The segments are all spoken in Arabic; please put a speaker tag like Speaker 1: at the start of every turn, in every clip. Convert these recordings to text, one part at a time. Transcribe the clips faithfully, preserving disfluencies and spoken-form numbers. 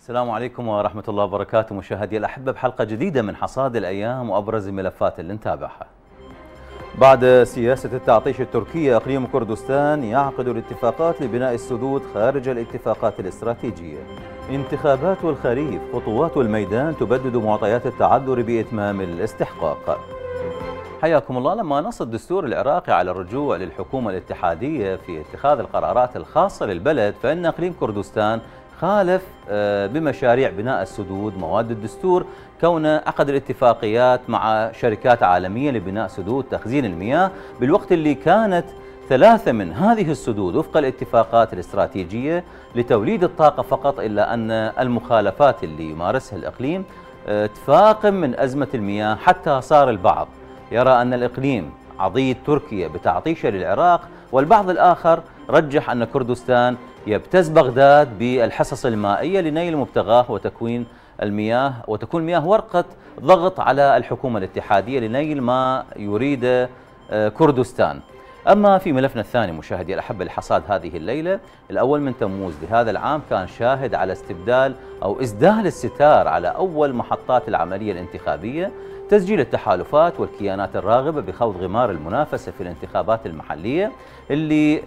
Speaker 1: السلام عليكم ورحمة الله وبركاته مشاهدي الأحبة بحلقة جديدة من حصاد الأيام وأبرز الملفات اللي نتابعها. بعد سياسة التعطيش التركية أقليم كردستان يعقد الاتفاقات لبناء السدود خارج الاتفاقات الاستراتيجية. انتخابات الخريف خطوات الميدان تبدد معطيات التعذر بإتمام الاستحقاق. حياكم الله. لما نص الدستور العراقي على الرجوع للحكومة الاتحادية في اتخاذ القرارات الخاصة للبلد، فإن أقليم كردستان خالف بمشاريع بناء السدود مواد الدستور، كونه عقد الاتفاقيات مع شركات عالمية لبناء سدود تخزين المياه، بالوقت اللي كانت ثلاثة من هذه السدود وفق الاتفاقات الاستراتيجية لتوليد الطاقة فقط، إلا أن المخالفات اللي يمارسها الإقليم تفاقم من أزمة المياه، حتى صار البعض يرى أن الإقليم عضيد تركيا بتعطيشه للعراق، والبعض الآخر رجح أن كردستان يبتز بغداد بالحصص المائية لنيل مبتغاه وتكوين المياه وتكون المياه ورقة ضغط على الحكومة الاتحادية لنيل ما يريد كردستان. أما في ملفنا الثاني مشاهدي الأحبة لحصاد هذه الليلة، الأول من تموز لهذا العام كان شاهد على استبدال أو إسدال الستار على أول محطات العملية الانتخابية، تسجيل التحالفات والكيانات الراغبة بخوض غمار المنافسة في الانتخابات المحلية اللي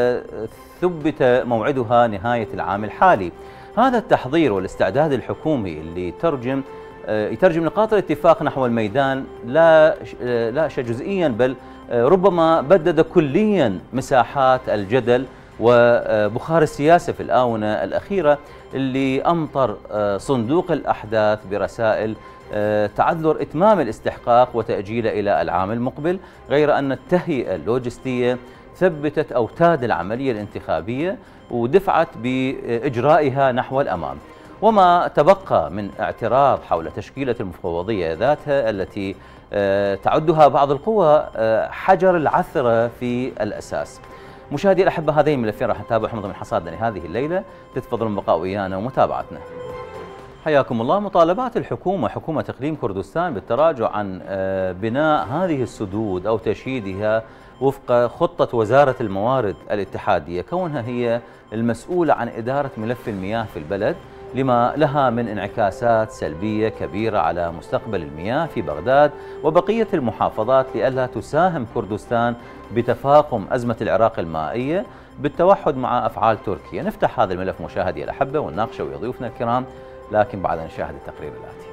Speaker 1: ثبت موعدها نهاية العام الحالي. هذا التحضير والاستعداد الحكومي اللي ترجم يترجم نقاط الاتفاق نحو الميدان لا لا جزئيا، بل ربما بدد كليا مساحات الجدل وبخار السياسة في الآونة الأخيرة اللي أمطر صندوق الأحداث برسائل تعذر إتمام الاستحقاق وتأجيله إلى العام المقبل، غير أن التهيئة اللوجستية ثبتت أوتاد العملية الانتخابية ودفعت بإجرائها نحو الأمام. وما تبقى من اعتراض حول تشكيلة المفوضية ذاتها التي تعدها بعض القوى حجر العثرة في الأساس. مشاهدي الأحبة، هذين الملفين راح نتابعهم ضمن حصادنا لهذه الليلة، تتفضلون بقاء ويانا ومتابعتنا. حياكم الله. مطالبات الحكومة حكومة إقليم كردستان بالتراجع عن بناء هذه السدود أو تشييدها وفق خطة وزارة الموارد الاتحادية، كونها هي المسؤولة عن إدارة ملف المياه في البلد، لما لها من انعكاسات سلبية كبيرة على مستقبل المياه في بغداد وبقية المحافظات، لئلا تساهم كردستان بتفاقم أزمة العراق المائية بالتوحد مع أفعال تركيا. نفتح هذا الملف مشاهدي الأحبة ونناقشه ويا ضيوفنا الكرام، لكن بعد نشاهد التقرير الآتي.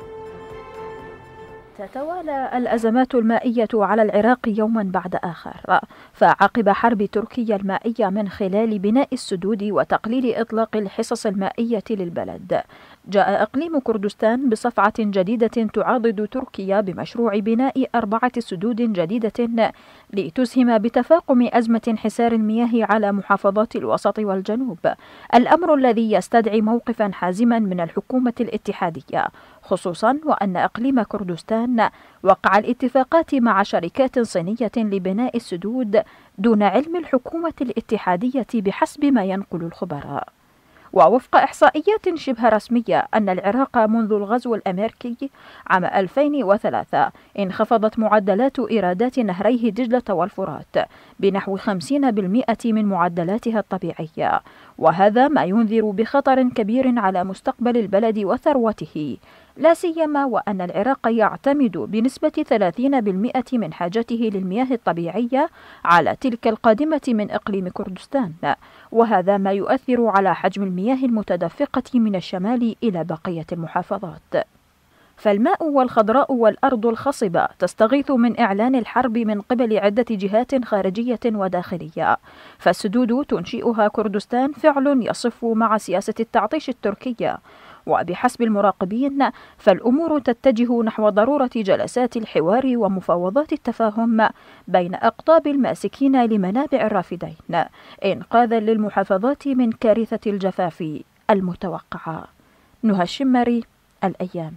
Speaker 2: تتوالى الأزمات المائية على العراق يوما بعد آخر، فعقب حرب تركيا المائية من خلال بناء السدود وتقليل إطلاق الحصص المائية للبلد، جاء إقليم كردستان بصفعة جديدة تعاضد تركيا بمشروع بناء أربعة سدود جديدة لتسهم بتفاقم أزمة انحسار المياه على محافظات الوسط والجنوب، الأمر الذي يستدعي موقفا حازما من الحكومة الاتحادية، خصوصا وأن إقليم كردستان وقع الاتفاقات مع شركات صينية لبناء السدود دون علم الحكومة الاتحادية بحسب ما ينقل الخبراء. ووفق إحصائيات شبه رسمية أن العراق منذ الغزو الأمريكي عام ألفين وثلاثة انخفضت معدلات إيرادات نهريه دجلة والفرات بنحو خمسين بالمئة من معدلاتها الطبيعية، وهذا ما ينذر بخطر كبير على مستقبل البلد وثروته، لا سيما وأن العراق يعتمد بنسبة ثلاثين بالمئة من حاجته للمياه الطبيعية على تلك القادمة من إقليم كردستان، وهذا ما يؤثر على حجم المياه المتدفقة من الشمال إلى بقية المحافظات. فالماء والخضراء والأرض الخصبة تستغيث من إعلان الحرب من قبل عدة جهات خارجية وداخلية، فالسدود تنشئها كردستان فعل يصف مع سياسة التعطيش التركية، وبحسب المراقبين فالأمور تتجه نحو ضرورة جلسات الحوار ومفاوضات التفاهم بين أقطاب الماسكين لمنابع الرافدين، إنقاذا للمحافظات من كارثة الجفاف المتوقعة. نهى الشمري، الأيام.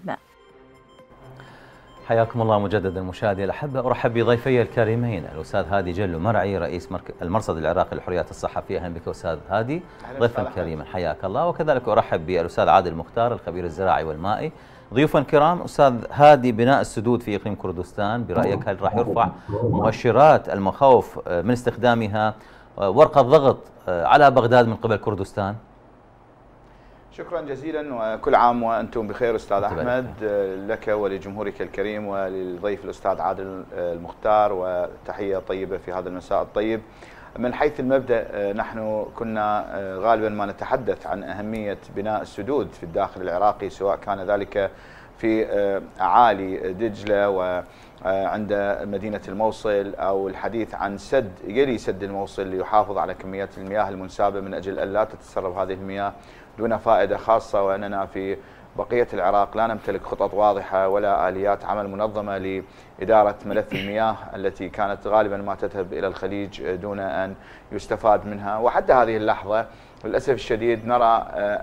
Speaker 1: حياكم الله مجددا مشاهدي الأحبة. أرحب بضيفي الكريمين الأستاذ هادي جلو مرعي رئيس المرصد العراقي للحريات الصحفية. أهلا بك أستاذ هادي ضيفا كريما، حياك الله. وكذلك أرحب بالأستاذ عادل مختار الخبير الزراعي والمائي. ضيوفا كرام، أستاذ هادي، بناء السدود في إقليم كردستان برأيك هل راح يرفع مؤشرات المخاوف من استخدامها ورقة ضغط على بغداد من قبل كردستان؟
Speaker 3: شكرا جزيلا وكل عام وأنتم بخير أستاذ أحمد، لك ولجمهورك الكريم وللضيف الأستاذ عادل المختار، وتحية طيبة في هذا المساء الطيب. من حيث المبدأ نحن كنا غالبا ما نتحدث عن أهمية بناء السدود في الداخل العراقي، سواء كان ذلك في أعالي دجلة وعند مدينة الموصل، أو الحديث عن سد يلي سد الموصل ليحافظ على كميات المياه المنسابة من أجل أن لا تتسرب هذه المياه دون فائدة، خاصة وأننا في بقية العراق لا نمتلك خطط واضحة ولا آليات عمل منظمة لإدارة ملف المياه التي كانت غالبا ما تذهب إلى الخليج دون أن يستفاد منها. وحتى هذه اللحظة للأسف الشديد نرى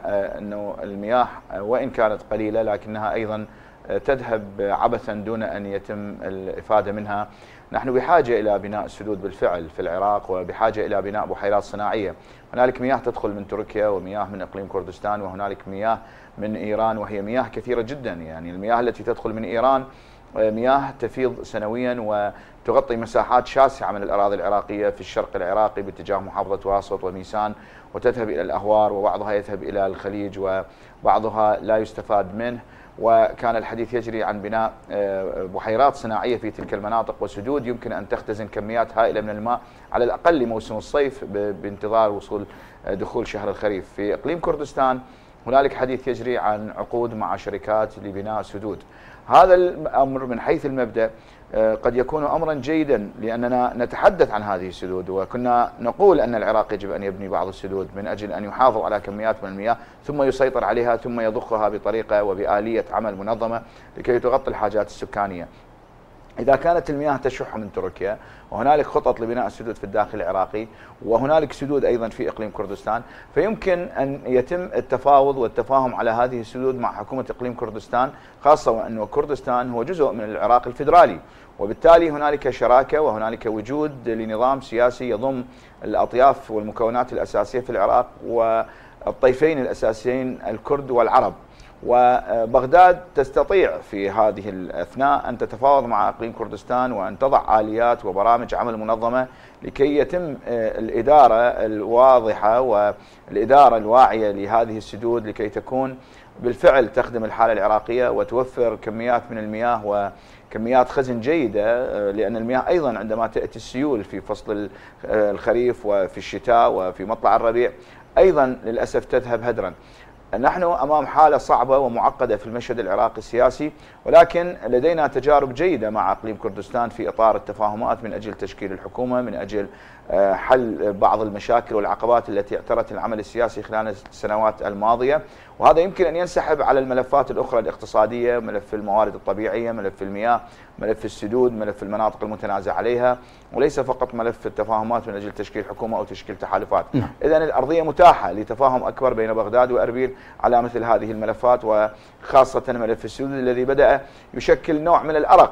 Speaker 3: أنه المياه وإن كانت قليلة لكنها أيضا تذهب عبثا دون أن يتم الإفادة منها. نحن بحاجة إلى بناء السدود بالفعل في العراق، وبحاجة إلى بناء بحيرات صناعية. هنالك مياه تدخل من تركيا، ومياه من إقليم كردستان، وهنالك مياه من إيران، وهي مياه كثيرة جدا. يعني المياه التي تدخل من إيران مياه تفيض سنويا وتغطي مساحات شاسعة من الأراضي العراقية في الشرق العراقي باتجاه محافظة واسط وميسان، وتذهب إلى الأهوار، وبعضها يذهب إلى الخليج وبعضها لا يستفاد منه. وكان الحديث يجري عن بناء بحيرات صناعية في تلك المناطق وسدود يمكن أن تختزن كميات هائلة من الماء على الأقل لموسم الصيف بانتظار وصول دخول شهر الخريف. في إقليم كردستان هنالك حديث يجري عن عقود مع شركات لبناء سدود. هذا الأمر من حيث المبدأ قد يكون أمرا جيدا، لأننا نتحدث عن هذه السدود، وكنا نقول أن العراق يجب أن يبني بعض السدود من أجل أن يحافظ على كميات من المياه ثم يسيطر عليها ثم يضخها بطريقة وبآلية عمل منظمة لكي تغطي الحاجات السكانية. إذا كانت المياه تشح من تركيا، وهنالك خطط لبناء السدود في الداخل العراقي، وهنالك سدود أيضا في إقليم كردستان، فيمكن أن يتم التفاوض والتفاهم على هذه السدود مع حكومة إقليم كردستان، خاصة وأن كردستان هو جزء من العراق الفيدرالي، وبالتالي هنالك شراكة وهنالك وجود لنظام سياسي يضم الأطياف والمكونات الأساسية في العراق والطيفين الأساسيين الكرد والعرب. وبغداد تستطيع في هذه الأثناء أن تتفاوض مع إقليم كردستان وأن تضع آليات وبرامج عمل منظمة لكي يتم الإدارة الواضحة والإدارة الواعية لهذه السدود، لكي تكون بالفعل تخدم الحالة العراقية وتوفر كميات من المياه وكميات خزن جيدة، لأن المياه أيضا عندما تأتي السيول في فصل الخريف وفي الشتاء وفي مطلع الربيع أيضا للأسف تذهب هدرا. نحن أمام حالة صعبة ومعقدة في المشهد العراقي السياسي، ولكن لدينا تجارب جيدة مع إقليم كردستان في إطار التفاهمات من أجل تشكيل الحكومة، من أجل حل بعض المشاكل والعقبات التي اعترت العمل السياسي خلال السنوات الماضية. وهذا يمكن أن ينسحب على الملفات الأخرى الاقتصادية، ملف الموارد الطبيعية، ملف المياه، ملف السدود، ملف المناطق المتنازع عليها، وليس فقط ملف التفاهمات من أجل تشكيل حكومة أو تشكيل تحالفات. إذن الأرضية متاحة لتفاهم أكبر بين بغداد وأربيل على مثل هذه الملفات، وخاصة ملف السدود الذي بدأ يشكل نوع من الأرق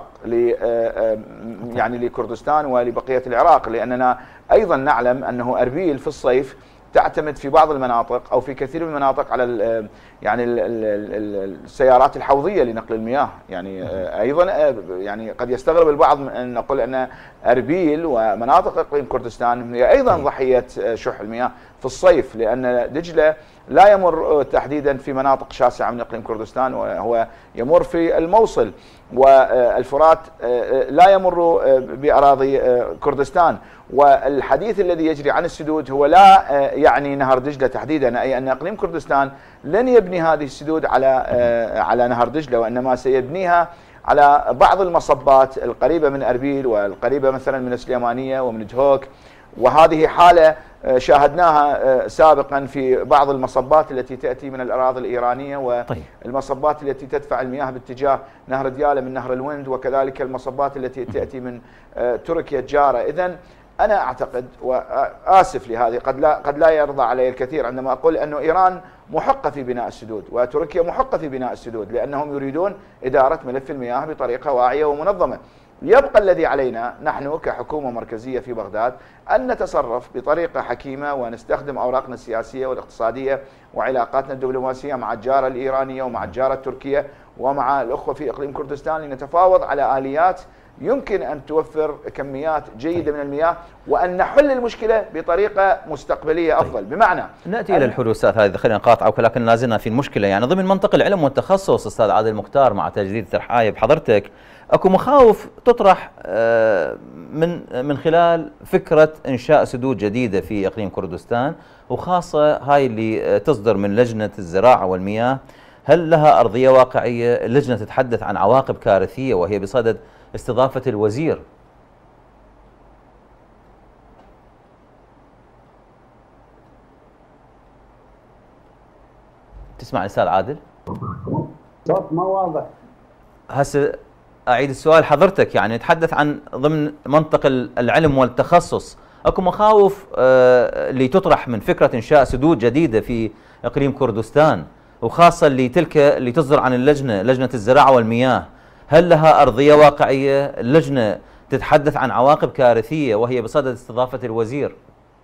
Speaker 3: يعني لكردستان ولبقية العراق، لأننا أيضا نعلم أنه أربيل في الصيف تعتمد في بعض المناطق أو في كثير من المناطق على ال يعني ال ال السيارات الحوضية لنقل المياه. يعني أيضا يعني قد يستغرب البعض أن نقول أن أربيل ومناطق إقليم كردستان هي أيضا ضحية شح المياه في الصيف، لأن دجلة لا يمر تحديدا في مناطق شاسعة من إقليم كردستان، وهو يمر في الموصل، والفرات لا يمر بأراضي كردستان. والحديث الذي يجري عن السدود هو لا يعني نهر دجلة تحديدا، أي أن إقليم كردستان لن يبني هذه السدود على على نهر دجلة، وإنما سيبنيها على بعض المصبات القريبة من أربيل والقريبة مثلا من السليمانية ومن دهوك. وهذه حالة شاهدناها سابقا في بعض المصبات التي تأتي من الأراضي الإيرانية، والمصبات التي تدفع المياه باتجاه نهر ديالى من نهر الوند، وكذلك المصبات التي تأتي من تركيا الجارة. إذن أنا أعتقد وآسف لهذه قد لا قد لا يرضى علي الكثير عندما أقول أنه إيران محقة في بناء السدود وتركيا محقة في بناء السدود، لأنهم يريدون إدارة ملف المياه بطريقة واعية ومنظمة. يبقى الذي علينا نحن كحكومة مركزية في بغداد أن نتصرف بطريقة حكيمة ونستخدم أوراقنا السياسية والاقتصادية وعلاقاتنا الدبلوماسية مع الجارة الإيرانية ومع الجارة التركية ومع الأخوة في إقليم كردستان لنتفاوض على آليات يمكن أن توفر كميات جيدة من المياه وأن نحل المشكلة بطريقة مستقبلية أفضل. بمعنى
Speaker 1: نأتي إلى الحلول أستاذ، هذه خلينا نقاطعك، ولكن لازلنا في المشكلة يعني ضمن منطق العلم والتخصص. أستاذ عادل مختار، مع تجديد ترحايب حضرتك، اكو مخاوف تطرح من من خلال فكرة إنشاء سدود جديدة في إقليم كردستان، وخاصة هاي اللي تصدر من لجنة الزراعة والمياه. هل لها أرضية واقعية؟ اللجنة تتحدث عن عواقب كارثية وهي بصدد استضافة الوزير. تسمع أستاذ عادل؟
Speaker 4: صوت ما واضح.
Speaker 1: هسه أعيد السؤال حضرتك، يعني نتحدث عن ضمن منطق العلم والتخصص، اكو مخاوف اللي تطرح من فكرة إنشاء سدود جديدة في إقليم كردستان، وخاصة اللي تلك اللي تصدر عن اللجنة، لجنة الزراعة والمياه. هل لها أرضية واقعية؟ اللجنة تتحدث عن عواقب كارثية وهي بصدد استضافة الوزير.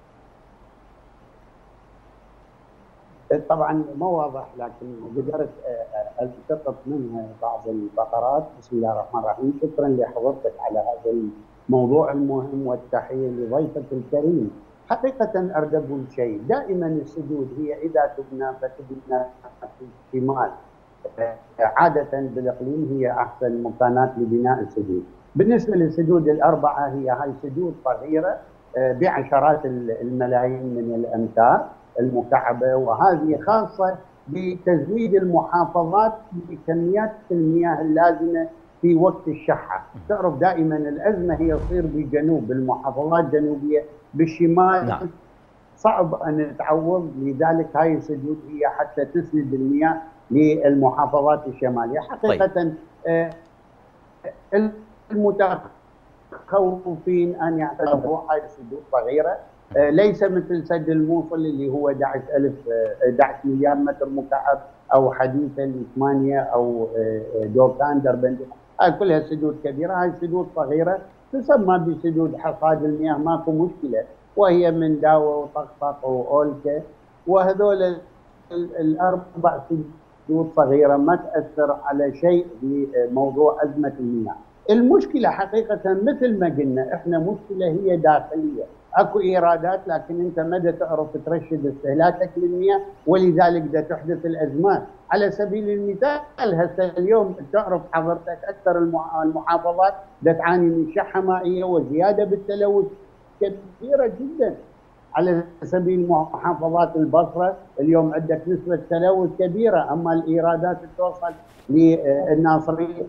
Speaker 4: طبعا ما واضح، لكن قدرت التقط منها بعض الفقرات. بسم الله الرحمن الرحيم. شكرا لحضرتك على هذا الموضوع المهم، والتحيه لضيفك الكريم. حقيقه اريد اقول شيء، دائما السدود هي اذا تبنى فتبنى في الشمال، عاده بالاقليم هي احسن مكانات لبناء السدود. بالنسبه للسدود الاربعه، هي هاي سدود صغيره بعشرات الملايين من الامتار المكعبه، وهذه خاصه بتزويد المحافظات بكميات المياه اللازمه في وقت الشحه. تعرف دائما الازمه هي تصير بالجنوب، بالمحافظات الجنوبيه، بالشمال نعم. صعب ان تعوض، لذلك هاي السدود هي حتى تسند المياه للمحافظات الشماليه. حقيقه طيب. آه المتخوفين ان يعتبروا هاي السدود صغيره، ليس مثل سد الموصل اللي هو أحد عشر ألف أحد عشر مليار متر مكعب، او حديثا ثمانية، او دوكان دربندي. هاي كلها سدود كبيره. هاي سدود صغيره تسمى بسدود حصاد المياه، ماكو مشكله، وهي من داوه وطقطق واولكا، وهذول الاربع سدود صغيره ما تاثر على شيء بموضوع ازمه المياه. المشكله حقيقه مثل ما قلنا احنا، مشكله هي داخليه، اكو ايرادات، لكن انت مدى تعرف ترشد استهلاكك للمياه، ولذلك دا تحدث الازمات. على سبيل المثال هسه اليوم تعرف حضرتك اكثر المحافظات دا تعاني من شحه مائيه وزياده بالتلوث كبيره جدا. على سبيل محافظات البصره اليوم عندك نسبه تلوث كبيره، اما الايرادات توصل للناصريه.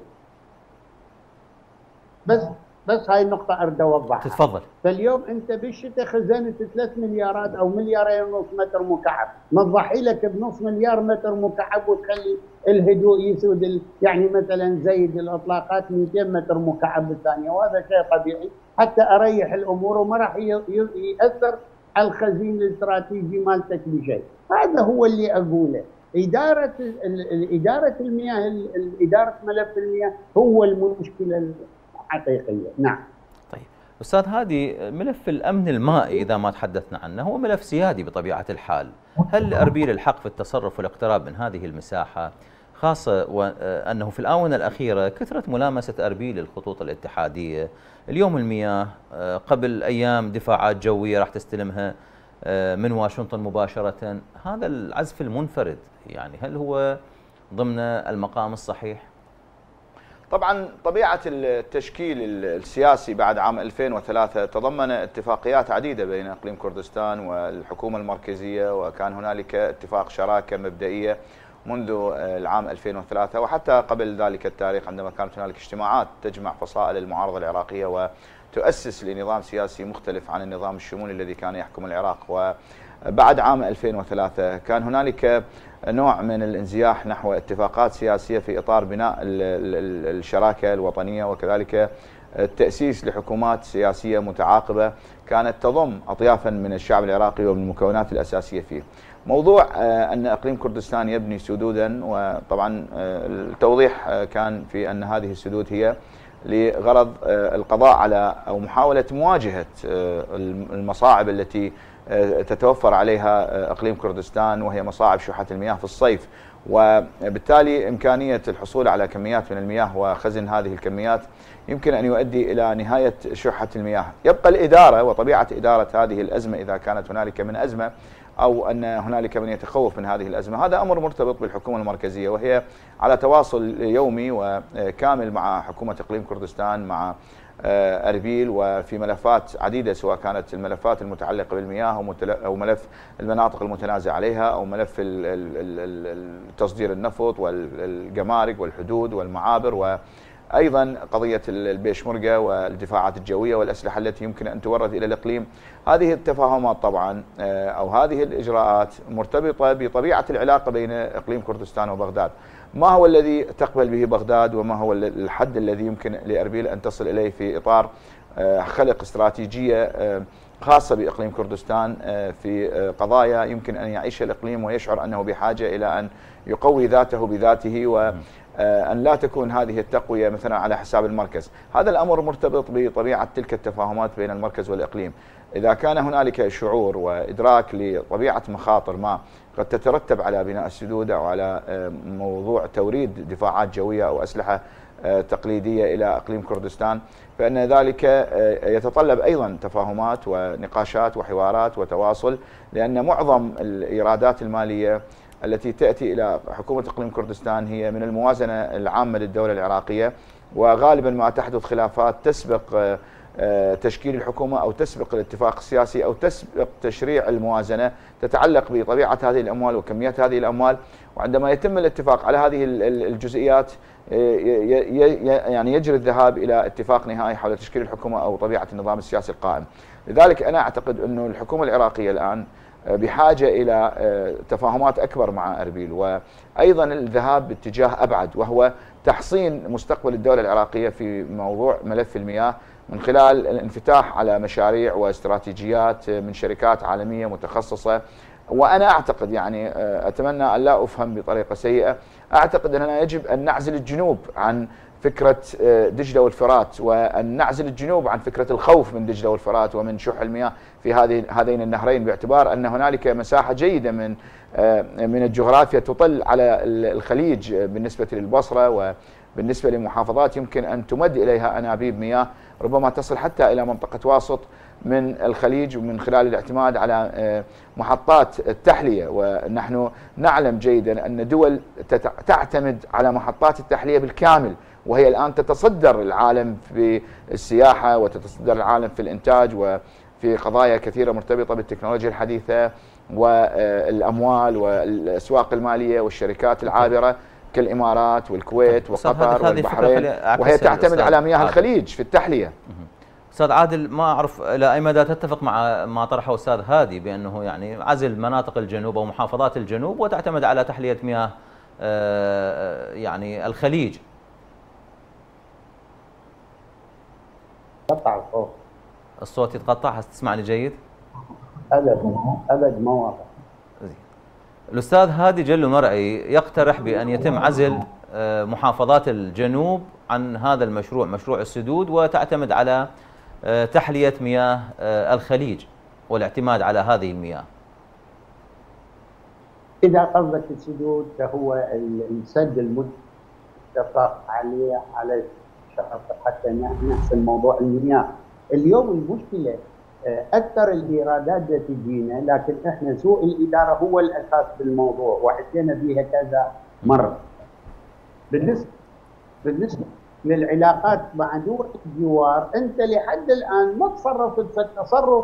Speaker 4: بس بس هاي النقطة أريد أوضحها.
Speaker 1: تتفضل.
Speaker 4: فاليوم أنت بالشتاء خزنت ثلاث مليارات أو مليارين ونص متر مكعب، نضحي لك بنص مليار متر مكعب وتخلي الهدوء يسود ال... يعني مثلا زيد الإطلاقات مئتين متر مكعب بالثانية، وهذا شيء طبيعي حتى أريح الأمور وما راح ي... ي... يأثر على الخزين الاستراتيجي مالتك بشيء. هذا هو اللي أقوله. إدارة ال... إدارة المياه ال... إدارة ملف المياه هو المشكلة حقيقية. نعم.
Speaker 1: طيب أستاذ هادي، ملف الأمن المائي إذا ما تحدثنا عنه هو ملف سيادي بطبيعة الحال. هل لأربيل الحق في التصرف والاقتراب من هذه المساحة، خاصة وأنه في الآونة الأخيرة كثرت ملامسة أربيل للخطوط الاتحادية؟ اليوم المياه، قبل أيام دفاعات جوية راح تستلمها من واشنطن مباشرة. هذا العزف المنفرد يعني هل هو ضمن المقام الصحيح؟
Speaker 3: طبعا طبيعة التشكيل السياسي بعد عام ألفين وثلاثة تضمن اتفاقيات عديدة بين إقليم كردستان والحكومة المركزية، وكان هنالك اتفاق شراكة مبدئية منذ العام ألفين وثلاثة، وحتى قبل ذلك التاريخ عندما كانت هنالك اجتماعات تجمع فصائل المعارضة العراقية وتؤسس لنظام سياسي مختلف عن النظام الشمولي الذي كان يحكم العراق. وبعد عام ألفين وثلاثة كان هنالك نوع من الانزياح نحو اتفاقات سياسية في إطار بناء الشراكة الوطنية، وكذلك التأسيس لحكومات سياسية متعاقبة كانت تضم أطيافا من الشعب العراقي ومن المكونات الأساسية فيه. موضوع أن إقليم كردستان يبني سدودا، وطبعا التوضيح كان في أن هذه السدود هي لغرض القضاء على أو محاولة مواجهة المصاعب التي تتوفر عليها إقليم كردستان، وهي مصاعب شحة المياه في الصيف. وبالتالي إمكانية الحصول على كميات من المياه وخزن هذه الكميات يمكن أن يؤدي إلى نهاية شحة المياه. يبقى الإدارة وطبيعة إدارة هذه الأزمة إذا كانت هنالك من أزمة أو أن هنالك من يتخوف من هذه الأزمة، هذا أمر مرتبط بالحكومة المركزية، وهي على تواصل يومي وكامل مع حكومة إقليم كردستان، مع أربيل، وفي ملفات عديدة، سواء كانت الملفات المتعلقة بالمياه أو ملف المناطق المتنازع عليها أو ملف تصدير النفط والجمارك والحدود والمعابر، وأيضا قضية البيشمركة والدفاعات الجوية والأسلحة التي يمكن أن تورد إلى الإقليم. هذه التفاهمات طبعا أو هذه الإجراءات مرتبطة بطبيعة العلاقة بين إقليم كردستان وبغداد. ما هو الذي تقبل به بغداد وما هو الحد الذي يمكن لأربيل أن تصل إليه في إطار خلق استراتيجية خاصة بإقليم كردستان في قضايا يمكن أن يعيش الإقليم ويشعر أنه بحاجة إلى أن يقوي ذاته بذاته، وأن لا تكون هذه التقوية مثلا على حساب المركز. هذا الأمر مرتبط بطبيعة تلك التفاهمات بين المركز والإقليم. إذا كان هنالك شعور وإدراك لطبيعة مخاطر ما قد تترتب على بناء السدود أو على موضوع توريد دفاعات جوية أو أسلحة تقليدية إلى إقليم كردستان، فإن ذلك يتطلب أيضا تفاهمات ونقاشات وحوارات وتواصل، لأن معظم الإيرادات المالية التي تأتي إلى حكومة إقليم كردستان هي من الموازنة العامة للدولة العراقية، وغالبا ما تحدث خلافات تسبق تشكيل الحكومة أو تسبق الاتفاق السياسي أو تسبق تشريع الموازنة، تتعلق بطبيعة هذه الأموال وكميات هذه الأموال. وعندما يتم الاتفاق على هذه الجزئيات يعني يجري الذهاب إلى اتفاق نهائي حول تشكيل الحكومة أو طبيعة النظام السياسي القائم. لذلك أنا أعتقد أن الحكومة العراقية الآن بحاجة إلى تفاهمات أكبر مع أربيل، وأيضا الذهاب باتجاه أبعد، وهو تحصين مستقبل الدولة العراقية في موضوع ملف المياه من خلال الانفتاح على مشاريع واستراتيجيات من شركات عالمية متخصصة. وأنا أعتقد يعني أتمنى أن لا أفهم بطريقة سيئة، أعتقد أننا يجب أن نعزل الجنوب عن فكرة دجلة والفرات، وأن نعزل الجنوب عن فكرة الخوف من دجلة والفرات ومن شح المياه في هذه هذين النهرين، باعتبار أن هنالك مساحة جيدة من من الجغرافيا تطل على الخليج بالنسبة للبصرة، وبالنسبة لمحافظات يمكن أن تمد إليها أنابيب مياه ربما تصل حتى إلى منطقة واسط من الخليج، ومن خلال الاعتماد على محطات التحلية. ونحن نعلم جيدا أن دول تعتمد على محطات التحلية بالكامل، وهي الآن تتصدر العالم في السياحة وتتصدر العالم في الإنتاج وفي قضايا كثيرة مرتبطة بالتكنولوجيا الحديثة والأموال والأسواق المالية والشركات العابرة كالإمارات والكويت وقطر والبحرين، وهي تعتمد على مياه الخليج في التحلية.
Speaker 1: أستاذ عادل، ما أعرف إلى أي مدى تتفق مع ما طرحه أستاذ هادي بأنه يعني عزل مناطق الجنوب أو محافظات الجنوب وتعتمد على تحلية مياه يعني الخليج.
Speaker 4: قطع الصوت.
Speaker 1: الصوت يتقطع، تسمعني جيد؟
Speaker 4: أبد أبد ما واضح.
Speaker 1: الأستاذ هادي جلو مرعي يقترح بأن يتم عزل محافظات الجنوب عن هذا المشروع، مشروع السدود، وتعتمد على تحلية مياه الخليج والاعتماد على هذه المياه.
Speaker 4: إذا قصدك السدود فهو السد المتفق عليه على شرط حتى نحسن موضوع المياه. اليوم المشكلة أكثر الإيرادات تجينا، لكن إحنا سوء الإدارة هو الأساس بالموضوع، وحكينا بها كذا مرة. بالنسبة بالنسبة للعلاقات مع دول الجوار، أنت لحد الآن ما تصرفت في التصرف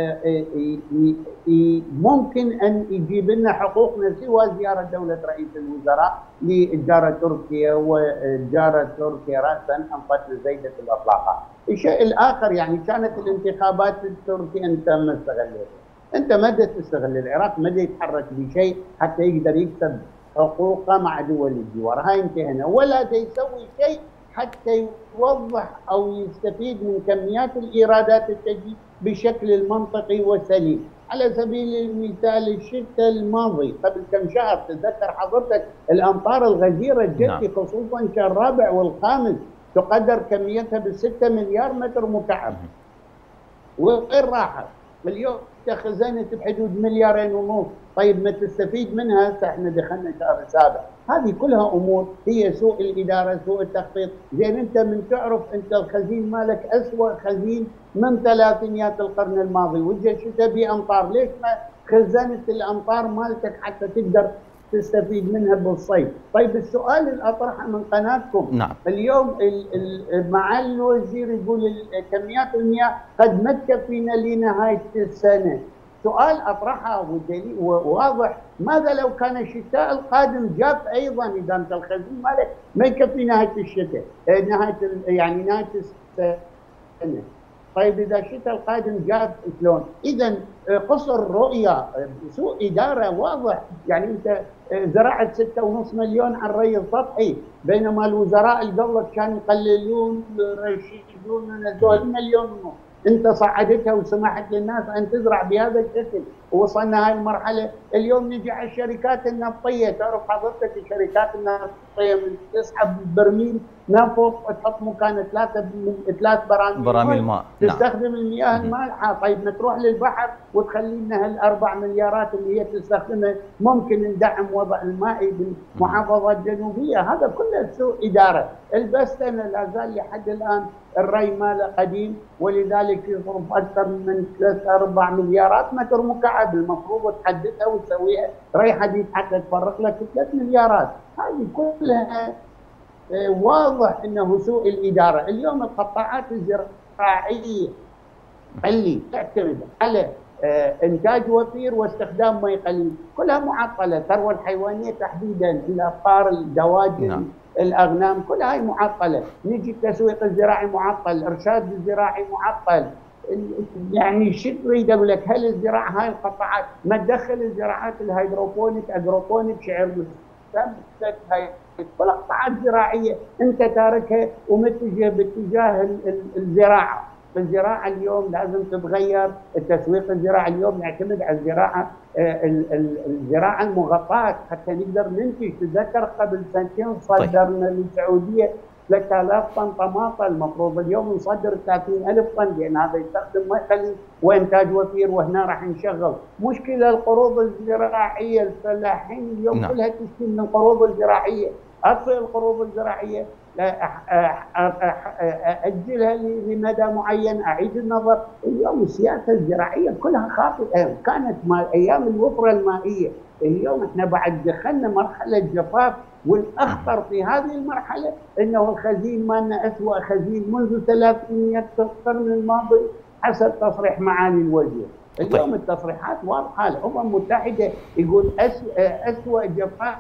Speaker 4: ممكن أن يجيب لنا حقوقنا سوى زيارة دولة رئيس الوزراء للجارة تركيا، والجارة تركيا رأسا أنقذت زيدة الإطلاقات. الشيء الآخر يعني كانت الانتخابات التركية أنت ما استغلتها، أنت ما تستغل العراق، ما يتحرك بشيء حتى يقدر يكسب حقوقه مع دول الجوار. هاي انتهينا، ولا يسوي شيء حتى يوضح أو يستفيد من كميات الإيرادات التي بشكل المنطقي والسليم. على سبيل المثال الشتاء الماضي قبل كم شهر تذكر حضرتك الأمطار الغزيرة الجدي، خصوصا الشهر الرابع والخامس تقدر كميتها بالستة مليار متر مكعب، وغير راحت. اليوم خزنت بحدود مليارين ونص، طيب ما تستفيد منها؟ هسه احنا دخلنا شهر سابع. هذه كلها امور هي سوء الاداره، سوء التخطيط. زين انت من تعرف انت الخزين مالك اسوء خزين من ثلاثينيات القرن الماضي، وجه شتى بامطار، ليش ما خزنت الامطار مالتك حتى تقدر تستفيد منها بالصيف؟ طيب السؤال اللي اطرحه من قناتكم،
Speaker 1: نعم.
Speaker 4: اليوم معالي الوزير يقول كميات المياه قد ما تكفينا لنهايه السنه. سؤال اطرحه والدليل واضح، ماذا لو كان الشتاء القادم جاف ايضا؟ اذا انت الخزين مالك ما يكفي نهايه الشتاء، نهايه يعني نهايه السنه، طيب اذا الشتاء القادم جاف شلون؟ اذا قصر رؤيه، سوء اداره واضح. يعني انت زرعت ستة ونص مليون على الري السطحي، بينما الوزراء اللي قبلك كانوا يقللون يرشدون ينزلون مليون ونص، انت صعدتها وسمحت للناس ان تزرع بهذا الشكل، ووصلنا هاي المرحله. اليوم نجي على الشركات النفطيه، تعرف حضرتك الشركات النفطيه من تسحب برميل نفط تحط مكانه ثلاثه ثلاث براميل
Speaker 1: براميل ماء،
Speaker 4: تستخدم نعم. المياه المالحه. طيب ما تروح للبحر وتخلي لنا هالاربع مليارات اللي هي تستخدمها، ممكن ندعم وضع المائي بالمحافظه الجنوبيه. هذا كله سوء اداره. البستنه لا زال لحد الان الري ماله قديم، ولذلك يصرف اكثر من ثلاثة أربعة مليارات متر مكعب، المفروض تحدثها وتسويها ري حديث حتى تفرق لك ثلاث مليارات. هذه كلها واضح انه سوء الاداره. اليوم القطاعات الزراعيه اللي تعتمد على انتاج وفير واستخدام مي قليل كلها معطله، الثروه الحيوانيه تحديدا، الابقار، الدواجن، نعم. الاغنام، كل هاي معطله. نجي التسويق الزراعي معطل، الارشاد الزراعي معطل. يعني شو تريد اقول لك؟ هل الزراعه هاي القطاعات ما تدخل الزراعات الهيدروبونيك اجروبونيك شعر مستمر، هاي كل قطاعات زراعيه انت تاركها ومتجه باتجاه الزراعه. الزراعه اليوم لازم تتغير، التسويق الزراعي اليوم يعتمد على الزراعه الزراعه المغطاه حتى نقدر ننتج. تتذكر قبل سنتين صدرنا للسعوديه ثلاثة آلاف طن طماطم، المفروض اليوم نصدر ثلاثين ألف طن، لان هذا يستخدم ماء قليل وانتاج وفير، وهنا راح نشغل. مشكله القروض الزراعيه، الفلاحين اليوم نعم. كلها تشتكي من القروض الزراعيه، اطفئ القروض الزراعيه، اجلها لمدى معين، اعيد النظر. اليوم السياسه الزراعيه كلها خاطئه، كانت مال ايام الوفره المائيه، اليوم احنا بعد دخلنا مرحله جفاف، والاخطر في هذه المرحله انه الخزين مالنا اسوء خزين منذ ثلاثينيات القرن الماضي حسب تصريح معالي الوزير. اليوم التصريحات واضحه، الامم المتحده يقول اسوء جفاف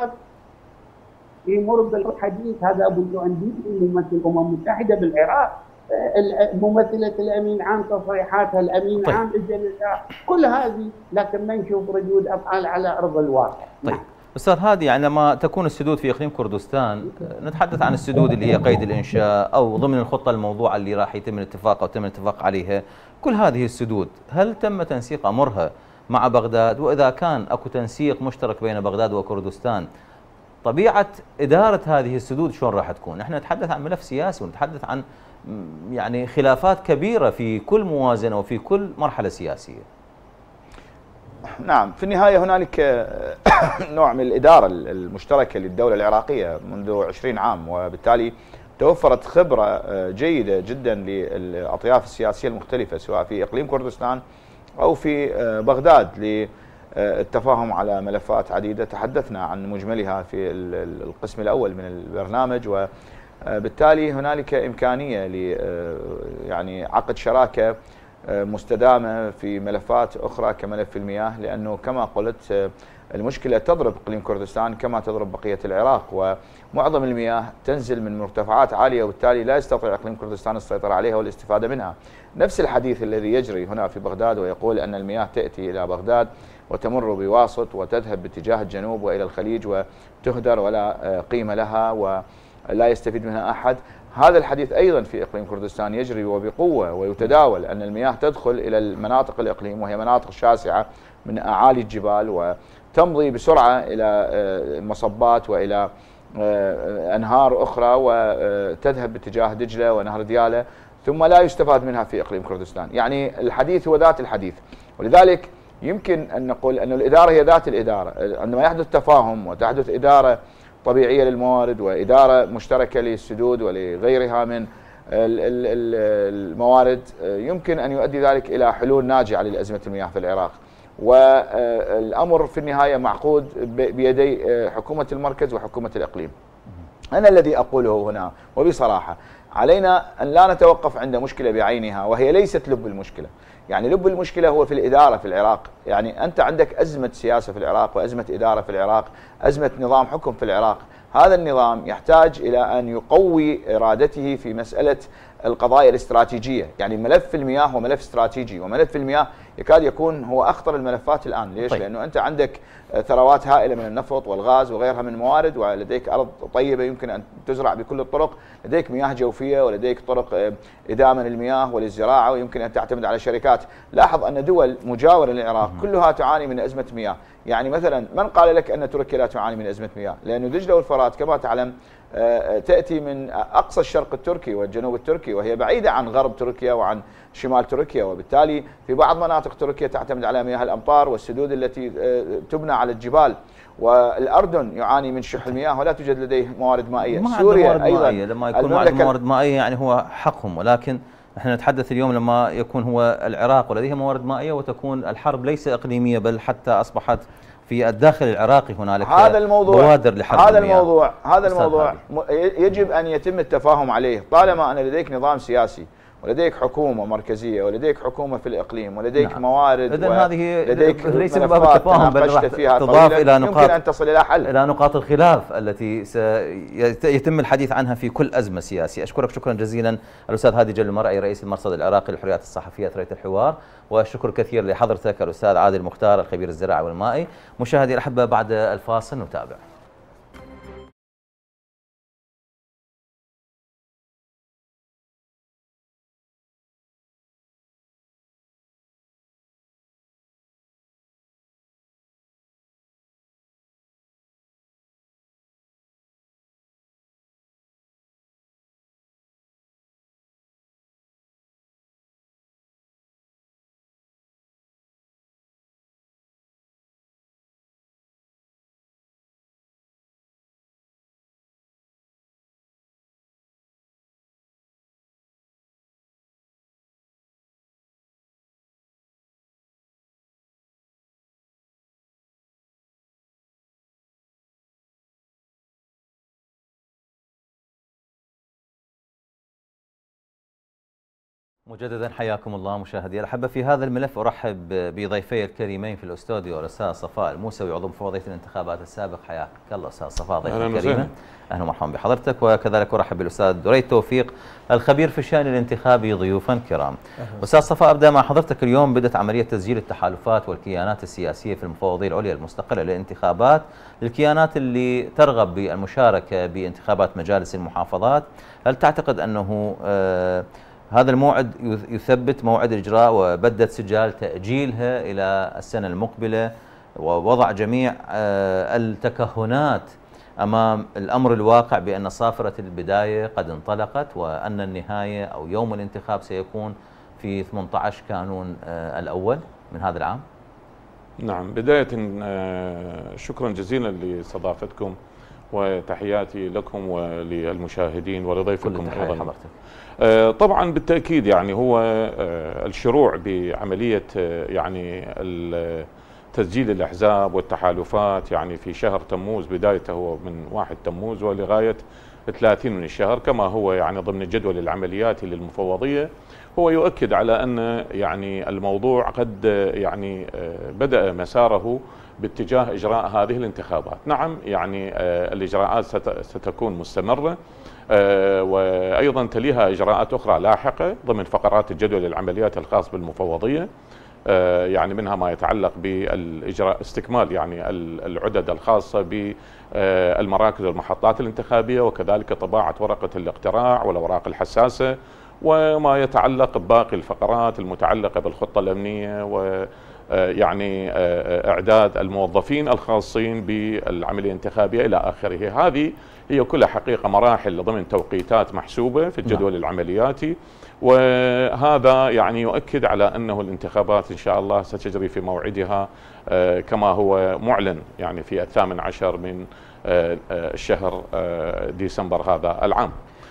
Speaker 4: يمر بالحديث. هذا ابو جونديبي ممثل الامم المتحده بالعراق، ممثله الامين عام تصريحاتها، الامين العام اجى كل هذه، لكن ما نشوف ردود افعال على ارض الواقع.
Speaker 1: طيب استاذ هادي، يعني لما تكون السدود في اقليم كردستان، نتحدث عن السدود اللي هي قيد الانشاء او ضمن الخطه الموضوعه اللي راح يتم الاتفاق او تم الاتفاق عليها، كل هذه السدود هل تم تنسيق امرها مع بغداد؟ واذا كان اكو تنسيق مشترك بين بغداد وكردستان، طبيعه اداره هذه السدود شلون راح تكون؟ احنا نتحدث عن ملف سياسي ونتحدث عن يعني خلافات كبيره في كل موازنه وفي كل مرحله سياسيه.
Speaker 3: نعم، في النهايه هنالك نوع من الاداره المشتركه للدوله العراقيه منذ عشرين عام، وبالتالي توفرت خبره جيده جدا للاطياف السياسيه المختلفه سواء في اقليم كردستان او في بغداد للتفاهم على ملفات عديده تحدثنا عن مجملها في القسم الاول من البرنامج، وبالتالي هنالك امكانيه ل يعني عقد شراكه مستدامه في ملفات اخرى كملف المياه، لانه كما قلت المشكله تضرب اقليم كردستان كما تضرب بقيه العراق، ومعظم المياه تنزل من مرتفعات عاليه، وبالتالي لا يستطيع اقليم كردستان السيطره عليها والاستفاده منها. نفس الحديث الذي يجري هنا في بغداد ويقول ان المياه تاتي الى بغداد وتمر بواسط وتذهب باتجاه الجنوب والى الخليج وتهدر ولا قيمه لها ولا يستفيد منها احد. هذا الحديث ايضا في اقليم كردستان يجري وبقوه ويتداول، ان المياه تدخل الى المناطق الاقليم وهي مناطق شاسعه من اعالي الجبال، وتمضي بسرعه الى مصبات والى انهار اخرى وتذهب باتجاه دجله ونهر دياله، ثم لا يستفاد منها في إقليم كردستان. يعني الحديث هو ذات الحديث، ولذلك يمكن أن نقول أن الإدارة هي ذات الإدارة. عندما يحدث تفاهم وتحدث إدارة طبيعية للموارد وإدارة مشتركة للسدود ولغيرها من الموارد، يمكن أن يؤدي ذلك إلى حلول ناجعة للأزمة المياه في العراق. والأمر في النهاية معقود بيدي حكومة المركز وحكومة الإقليم. أنا الذي أقوله هنا وبصراحة، علينا أن لا نتوقف عند مشكلة بعينها وهي ليست لب المشكلة. يعني لب المشكلة هو في الإدارة في العراق. يعني أنت عندك أزمة سياسة في العراق وأزمة إدارة في العراق، أزمة نظام حكم في العراق. هذا النظام يحتاج إلى أن يقوي إرادته في مسألة القضايا الاستراتيجية. يعني ملف المياه هو ملف استراتيجي، وملف المياه يكاد يكون هو أخطر الملفات الآن. ليش؟ طيب. لأنه أنت عندك ثروات هائلة من النفط والغاز وغيرها من الموارد، ولديك أرض طيبة يمكن أن تزرع بكل الطرق، لديك مياه جوفية ولديك طرق إدامة للمياه وللزراعة، ويمكن أن تعتمد على شركات. لاحظ أن دول مجاورة للعراق كلها تعاني من أزمة مياه. يعني مثلا من قال لك أن تركيا لا تعاني من أزمة مياه؟ لأن دجلة والفرات كما تعلم تأتي من أقصى الشرق التركي والجنوب التركي، وهي بعيدة عن غرب تركيا وعن شمال تركيا، وبالتالي في بعض مناطق تركيا تعتمد على مياه الأمطار والسدود التي تبنى على الجبال. والأردن يعاني من شح المياه ولا توجد لديه موارد مائية.
Speaker 1: سوريا موارد أيضا مائية. لما يكون عنده موارد مائية يعني هو حقهم، ولكن نحن نتحدث اليوم لما يكون هو العراق ولديه موارد مائية وتكون الحرب ليس إقليمية بل حتى أصبحت في الداخل العراقي هنالك
Speaker 3: هذا الموضوع
Speaker 1: بوادر لحرب
Speaker 3: هذا الموضوع هذا الموضوع يجب أن يتم التفاهم عليه. طالما أن لديك نظام سياسي ولديك حكومة مركزية ولديك حكومة في الإقليم ولديك نعم. موارد،
Speaker 1: إذن هذه
Speaker 3: لديك
Speaker 1: ليس باب التفاهم بل راح تضاف إلى نقاط
Speaker 3: يمكن أن تصل إلى حل
Speaker 1: إلى نقاط الخلاف التي سيتم الحديث عنها في كل أزمة سياسية. أشكرك شكرا جزيلا الأستاذ هادي جل المرعي رئيس المرصد العراقي للحريات الصحفية أثرية الحوار، والشكر كثير لحضرتك الأستاذ عادل مختار الخبير الزراعي والمائي. مشاهدي الأحبة بعد الفاصل نتابع. مجددا حياكم الله مشاهدي الأحبة. في هذا الملف أرحب بضيفي الكريمين في الاستوديو الأستاذ صفاء الموسوي عضو مفوضية الانتخابات السابق. حياك الله أستاذ صفاء ضيفنا الكريمة، أهلا ومرحبا بحضرتك. وكذلك أرحب بالأستاذ دريد توفيق الخبير في الشأن الانتخابي ضيوفا كرام. أستاذ صفاء، أبدأ مع حضرتك. اليوم بدأت عملية تسجيل التحالفات والكيانات السياسية في المفوضية العليا المستقلة للانتخابات، الكيانات اللي ترغب بالمشاركة بانتخابات مجالس المحافظات. هل تعتقد أنه آه هذا الموعد يثبت موعد الإجراء وبدت سجال تأجيلها إلى السنة المقبلة ووضع جميع التكهنات أمام الأمر الواقع بأن صافرة البداية قد انطلقت وأن النهاية أو يوم الانتخاب سيكون في ثمانية عشر كانون الأول من هذا العام؟
Speaker 5: نعم، بداية شكرا جزيلا لاستضافتكم وتحياتي لكم وللمشاهدين ولضيفكم أيضا. طبعا بالتأكيد يعني هو الشروع بعملية يعني تسجيل الأحزاب والتحالفات يعني في شهر تموز، بدايته هو من واحد تموز ولغاية ثلاثين من الشهر كما هو يعني ضمن جدول العمليات للمفوضية، هو يؤكد على أن يعني الموضوع قد يعني بدأ مساره باتجاه إجراء هذه الانتخابات. نعم يعني الإجراءات ستكون مستمرة وأيضا تليها إجراءات أخرى لاحقة ضمن فقرات الجدول العمليات الخاص بالمفوضية، يعني منها ما يتعلق بالإجراء استكمال يعني العدد الخاصة بالمراكز والمحطات الانتخابية، وكذلك طباعة ورقة الاقتراع والأوراق الحساسة، وما يتعلق بباقي الفقرات المتعلقة بالخطة الأمنية يعني إعداد الموظفين الخاصين بالعملية الانتخابية إلى آخره. هذه هي كلها حقيقة مراحل ضمن توقيتات محسوبة في الجدول العملياتي، وهذا يعني يؤكد على أنه الانتخابات إن شاء الله ستجري في موعدها كما هو معلن يعني في الثامن عشر من الشهر ديسمبر هذا العام.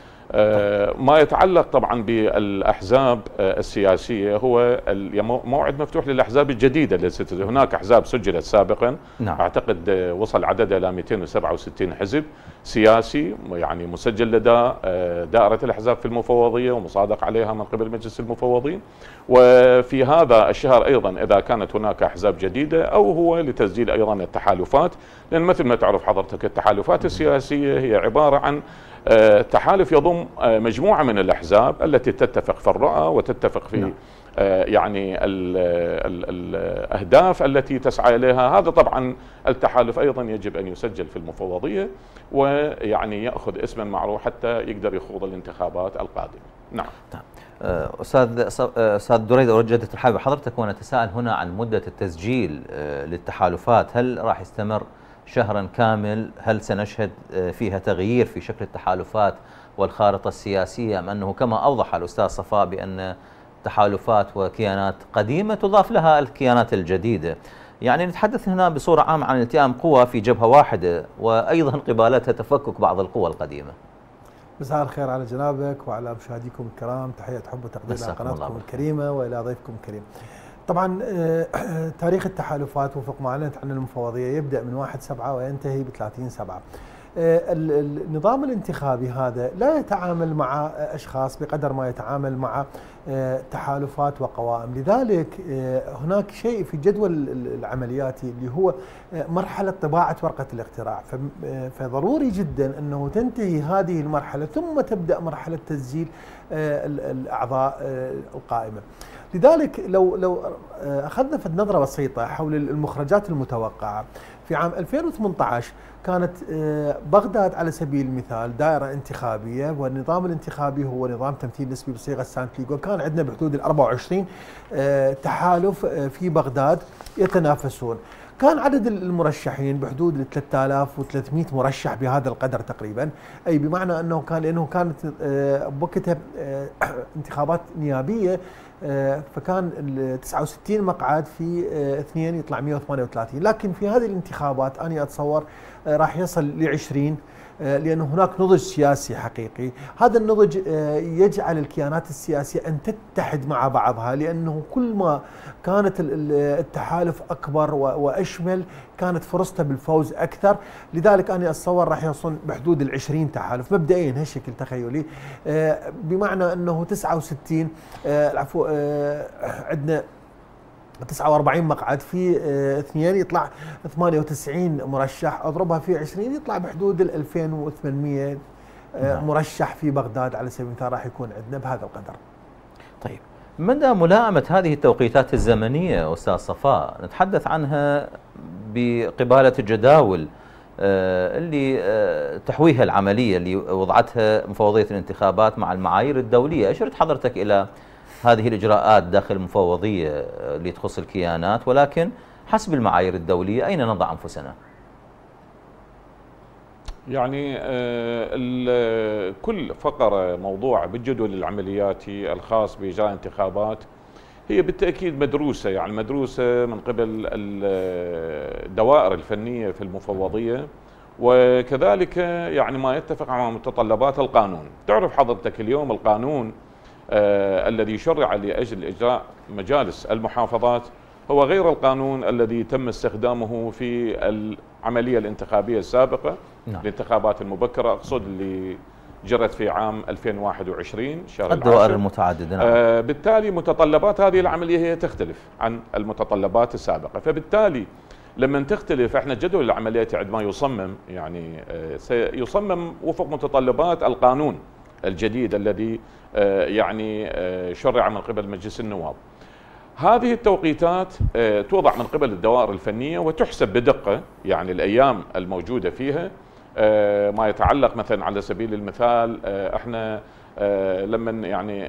Speaker 5: ما يتعلق طبعا بالأحزاب السياسية هو موعد مفتوح للأحزاب الجديدة التي هناك أحزاب سجلت سابقا. نعم. أعتقد وصل عددها إلى مئتين وسبعة وستين حزب سياسي يعني مسجل لدى دائرة الأحزاب في المفوضية ومصادق عليها من قبل مجلس المفوضين. وفي هذا الشهر أيضا إذا كانت هناك أحزاب جديدة أو هو لتسجيل أيضا التحالفات، لأن مثل ما تعرف حضرتك التحالفات السياسية هي عبارة عن تحالف يضم مجموعة من الأحزاب التي تتفق في الرؤى وتتفق في نعم. يعني ال ال الأهداف التي تسعى إليها. هذا طبعا التحالف أيضا يجب أن يسجل في المفوضية ويعني يأخذ اسما معروف حتى يقدر يخوض الانتخابات القادمة. نعم.
Speaker 1: أستاذ أستاذ دريد، أوجه الترحاب بحضرتك ونتساءل هنا عن مدة التسجيل للتحالفات. هل راح يستمر شهرا كامل؟ هل سنشهد فيها تغيير في شكل التحالفات والخارطة السياسية، أم أنه كما أوضح الأستاذ صفاء بأن تحالفات وكيانات قديمة تضاف لها الكيانات الجديدة؟ يعني نتحدث هنا بصورة عامة عن التئام قوى في جبهة واحدة وأيضا قبالتها تفكك بعض القوى القديمة.
Speaker 6: مساء الخير على جنابك وعلى مشاهديكم الكرام، تحية حب وتقدير إلى قناتكم الكريمة وإلى ضيفكم الكريم. طبعا تاريخ التحالفات وفق ما أعلنت عن المفوضية يبدأ من واحد سبعة وينتهي ب ثلاثين سبعة. النظام الانتخابي هذا لا يتعامل مع أشخاص بقدر ما يتعامل مع تحالفات وقوائم، لذلك هناك شيء في الجدول العملياتي اللي هو مرحلة طباعة ورقة الاقتراع، فضروري جدا أنه تنتهي هذه المرحلة ثم تبدأ مرحلة تسجيل الأعضاء القائمة. لذلك لو لو أخذنا في نظرة بسيطة حول المخرجات المتوقعة في عام ألفين وثمانية عشر، كانت بغداد على سبيل المثال دائرة انتخابية والنظام الانتخابي هو نظام تمثيل نسبي بصيغة سانتليغو، وكان عندنا بحدود ال أربعة وعشرين تحالف في بغداد يتنافسون. كان عدد المرشحين بحدود ال ثلاثة آلاف وثلاثمئة مرشح بهذا القدر تقريبا، اي بمعنى انه كان لانه كانت بوقتها انتخابات نيابيه، فكان ال تسعة وستين مقعد في اثنين يطلع مئة وثمانية وثلاثين، لكن في هذه الانتخابات انا اتصور راح يصل ل عشرين، لأنه هناك نضج سياسي حقيقي. هذا النضج يجعل الكيانات السياسية أن تتحد مع بعضها، لأنه كل ما كانت التحالف أكبر وأشمل كانت فرصته بالفوز أكثر. لذلك أنا أتصور راح يوصل بحدود العشرين تحالف مبدئيا، هالشكل تخيلي، بمعنى أنه تسعة وستين العفو عندنا تسعة وأربعين مقعد في اثنين يطلع ثمانية وتسعين مرشح، اضربها في عشرين يطلع بحدود ال ألفين وثمانمئة مرشح في بغداد على سبيل المثال راح يكون عندنا بهذا القدر.
Speaker 1: طيب، مدى ملائمة هذه التوقيتات الزمنية أستاذ صفاء نتحدث عنها بقبالة الجداول اللي تحويها العملية اللي وضعتها مفوضية الانتخابات مع المعايير الدولية؟ أشرت حضرتك إلى هذه الإجراءات داخل المفوضية اللي تخص الكيانات، ولكن حسب المعايير الدولية أين نضع أنفسنا؟
Speaker 5: يعني كل فقرة موضوع بالجدول العملياتي الخاص بإجراء الانتخابات هي بالتأكيد مدروسة، يعني مدروسة من قبل الدوائر الفنية في المفوضية، وكذلك يعني ما يتفق مع متطلبات القانون. تعرف حضرتك اليوم القانون آه الذي شرع لأجل إجراء مجالس المحافظات هو غير القانون الذي تم استخدامه في العملية الانتخابية السابقة. نعم. الانتخابات المبكرة أقصد اللي جرت في عام ألفين وواحد وعشرين شهر
Speaker 1: الدوائر المتعددة. نعم.
Speaker 5: آه بالتالي متطلبات هذه العملية هي تختلف عن المتطلبات السابقة، فبالتالي لما تختلف احنا جدول العمليات عندما يصمم يعني آه سيصمم وفق متطلبات القانون الجديد الذي يعني شرع من قبل مجلس النواب. هذه التوقيتات توضع من قبل الدوائر الفنية وتحسب بدقة، يعني الأيام الموجودة فيها ما يتعلق مثلا على سبيل المثال احنا لما يعني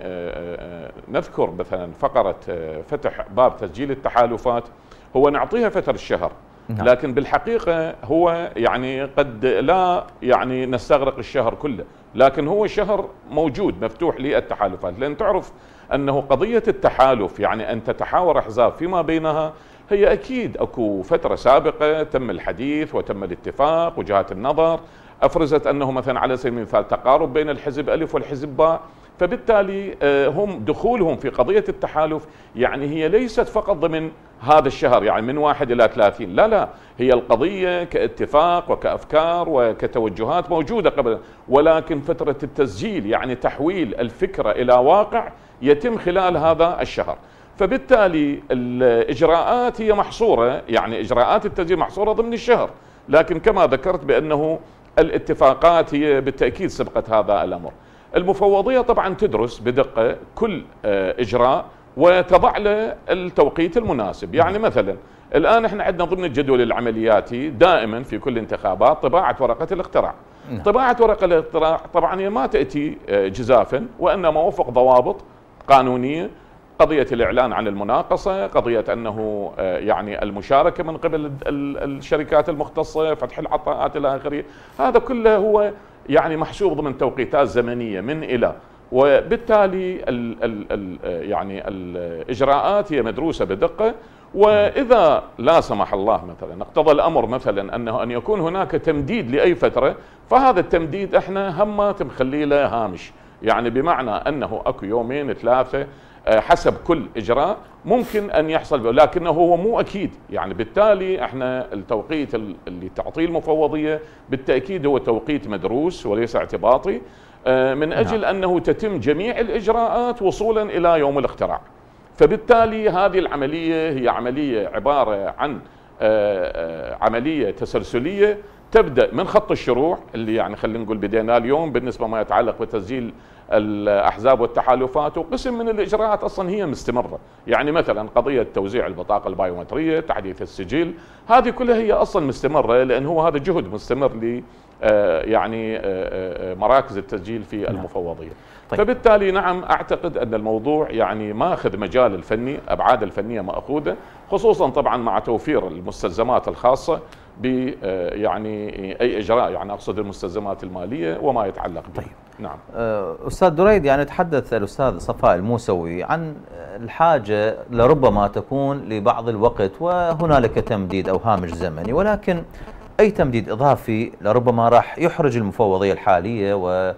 Speaker 5: نذكر مثلا فقرة فتح باب تسجيل التحالفات هو نعطيها فترة الشهر، لكن بالحقيقة هو يعني قد لا يعني نستغرق الشهر كله، لكن هو شهر موجود مفتوح للتحالفات، لأن تعرف أنه قضية التحالف يعني أن تتحاور أحزاب فيما بينها هي أكيد أكو فترة سابقة تم الحديث وتم الاتفاق وجهات النظر أفرزت أنه مثلا على سبيل المثال تقارب بين الحزب ألف والحزب باء، فبالتالي هم دخولهم في قضية التحالف يعني هي ليست فقط ضمن هذا الشهر يعني من واحد إلى ثلاثين، لا لا هي القضية كاتفاق وكأفكار وكتوجهات موجودة قبل، ولكن فترة التسجيل يعني تحويل الفكرة إلى واقع يتم خلال هذا الشهر، فبالتالي الإجراءات هي محصورة يعني إجراءات التسجيل محصورة ضمن الشهر، لكن كما ذكرت بأنه الاتفاقات هي بالتأكيد سبقت هذا الأمر. المفوضية طبعا تدرس بدقة كل إجراء وتضع له التوقيت المناسب، يعني مثلا الآن احنا عندنا ضمن الجدول العملياتي دائما في كل انتخابات طباعة ورقة الاقتراع. طباعة ورقة الاقتراع طبعا هي ما تأتي جزافا وإنما وفق ضوابط قانونية، قضية الإعلان عن المناقصة، قضية أنه يعني المشاركة من قبل الشركات المختصة، فتح العطاءات إلى آخره، هذا كله هو يعني محسوب ضمن توقيتات زمنية من إلى، وبالتالي ال ال ال يعني الإجراءات هي مدروسة بدقة، وإذا لا سمح الله مثلا اقتضى الأمر مثلا أنه أن يكون هناك تمديد لأي فترة، فهذا التمديد احنا هم مخلي له هامش، يعني بمعنى أنه أكو يومين ثلاثة حسب كل إجراء ممكن أن يحصل، لكنه هو مو أكيد، يعني بالتالي احنا التوقيت اللي تعطيه المفوضية بالتأكيد هو توقيت مدروس وليس اعتباطي من أجل نعم. أنه تتم جميع الإجراءات وصولا إلى يوم الاقتراع، فبالتالي هذه العملية هي عملية عبارة عن عملية تسلسلية تبدأ من خط الشروع اللي يعني خلينا نقول بدينا اليوم بالنسبة ما يتعلق بتسجيل الأحزاب والتحالفات، وقسم من الإجراءات أصلا هي مستمرة، يعني مثلا قضية توزيع البطاقة البايومترية، تحديث السجل، هذه كلها هي أصلا مستمرة، لأن هو هذا جهد مستمر ل يعني مراكز التسجيل في المفوضية. طيب. فبالتالي نعم أعتقد أن الموضوع يعني ماخذ مجال الفني، أبعاد الفنية مأخوذة، خصوصا طبعا مع توفير المستلزمات الخاصة ب يعني أي إجراء، يعني أقصد المستلزمات المالية وما يتعلق به. طيب. نعم.
Speaker 1: أستاذ دريد، يعني تحدث الأستاذ صفاء الموسوي عن الحاجة لربما تكون لبعض الوقت وهنالك تمديد أو هامش زمني، ولكن أي تمديد إضافي لربما راح يحرج المفوضية الحالية،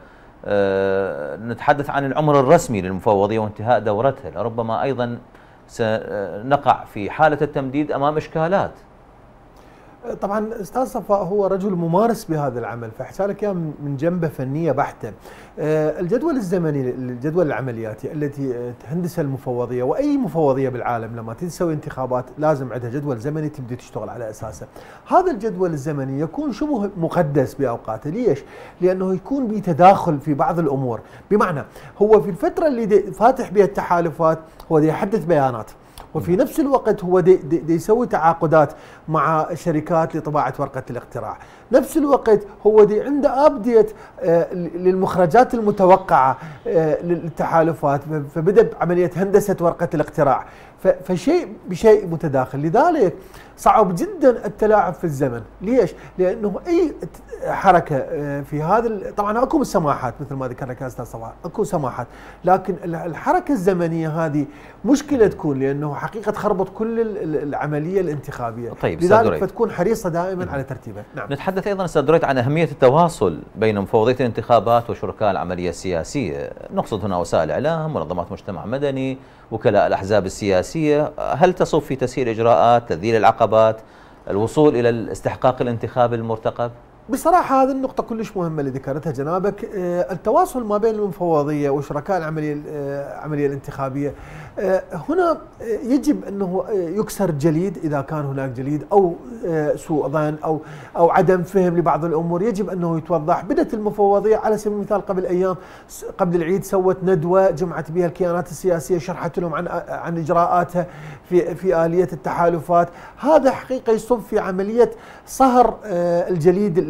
Speaker 1: ونتحدث عن العمر الرسمي للمفوضية وانتهاء دورتها، لربما أيضا سنقع في حالة التمديد أمام إشكالات.
Speaker 6: طبعا استاذ صفاء هو رجل ممارس بهذا العمل، فاحكي لك من جنبه فنيه بحته. الجدول الزمني، الجدول العملياتي التي تهندسها المفوضيه واي مفوضيه بالعالم لما تسوي انتخابات لازم عندها جدول زمني تبدا تشتغل على اساسه. هذا الجدول الزمني يكون شبه مقدس باوقاته، ليش؟ لانه يكون بتداخل في بعض الامور، بمعنى هو في الفتره اللي فاتح بها التحالفات هو دي يحدث بيانات، وفي نفس الوقت هو دي, دي, دي يسوي تعاقدات مع شركات لطباعة ورقة الاقتراع، نفس الوقت هو دي عنده أبديت آه للمخرجات المتوقعة آه للتحالفات، فبدأ بعملية هندسة ورقة الاقتراع، فشيء بشيء متداخل، لذلك صعب جدا التلاعب في الزمن. ليش؟ لأنه أي حركة في هذا، طبعا اكو سماحات مثل ما ذكر لك يا استاذ صفاء، اكو سماحات، لكن الحركة الزمنية هذه مشكلة تكون، لأنه حقيقة تخربط كل العملية الانتخابية.
Speaker 1: طيب،
Speaker 6: لذلك فتكون حريصة دائما على ترتيبها.
Speaker 1: نعم. نتحدث أيضا أستاذ دريد عن أهمية التواصل بين مفوضية الانتخابات وشركاء العملية السياسية، نقصد هنا وسائل إعلام، منظمات مجتمع مدني، وكلاء الأحزاب السياسية، هل تصب في تسهيل إجراءات، تذليل العقبات، الوصول إلى الاستحقاق الانتخابي المرتقب؟
Speaker 6: بصراحة هذه النقطة كلش مهمة اللي ذكرتها جنابك، التواصل ما بين المفوضية وشركاء العملية العملية الانتخابية. هنا يجب أنه يكسر جليد إذا كان هناك جليد أو سوء ظن أو أو عدم فهم لبعض الأمور، يجب أنه يتوضح. بدأت المفوضية على سبيل المثال قبل أيام قبل العيد سوت ندوة جمعت بها الكيانات السياسية، شرحت لهم عن عن إجراءاتها في في آلية التحالفات. هذا حقيقة يصب في عملية صهر الجليد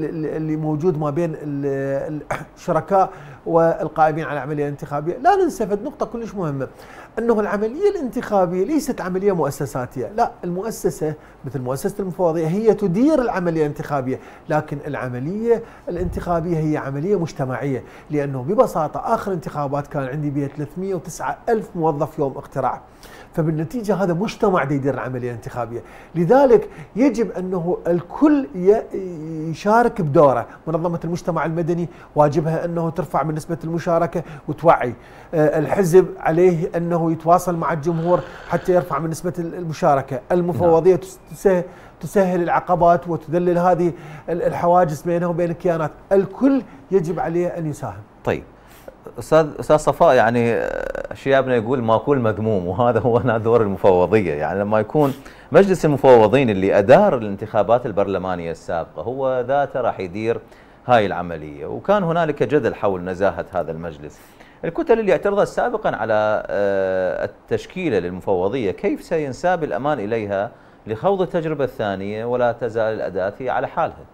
Speaker 6: اللي موجود ما بين الشركاء والقائمين على العمليه الانتخابيه. لا ننسى نقطه كلش مهمه، انه العمليه الانتخابيه ليست عمليه مؤسساتيه، لا، المؤسسه مثل مؤسسه المفوضيه هي تدير العمليه الانتخابيه، لكن العمليه الانتخابيه هي عمليه مجتمعيه، لانه ببساطه اخر انتخابات كان عندي بها ثلاثمئة وتسعة ألف موظف يوم اقتراع، فبالنتيجه هذا مجتمع يدير العمليه الانتخابيه، لذلك يجب انه الكل يشارك بدوره. منظمه المجتمع المدني واجبها انه ترفع من نسبه المشاركه وتوعي، الحزب عليه انه يتواصل مع الجمهور حتى يرفع من نسبه المشاركه، المفوضيه تسهل العقبات وتذلل هذه الحواجز بينه وبين الكيانات، الكل يجب عليه ان يساهم.
Speaker 1: طيب استاذ استاذ صفاء، يعني شيابنا يقول ماكول مذموم، وهذا هو دور المفوضيه، يعني لما يكون مجلس المفوضين اللي ادار الانتخابات البرلمانيه السابقه هو ذاته راح يدير هاي العمليه، وكان هنالك جدل حول نزاهه هذا المجلس. الكتل اللي اعترضت سابقا على التشكيله للمفوضيه كيف سينساب الامان اليها لخوض التجربه الثانيه ولا تزال الاداه على حالها؟